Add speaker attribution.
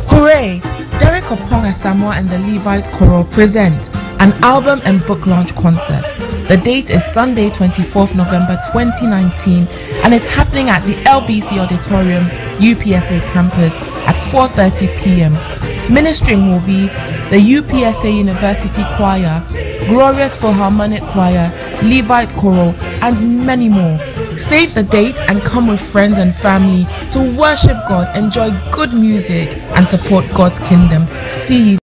Speaker 1: Hooray! Derek Opong Asamoah and the Levites Choral present an album and book launch concert. The date is Sunday, 24th November 2019, and it's happening at the LBC Auditorium, UPSA campus at 4:30 p.m. Ministering will be the UPSA University Choir, Glorious Philharmonic Choir, Levites Choral, and many more. Save the date and come with friends and family to worship God, enjoy good music, and support God's kingdom. See you.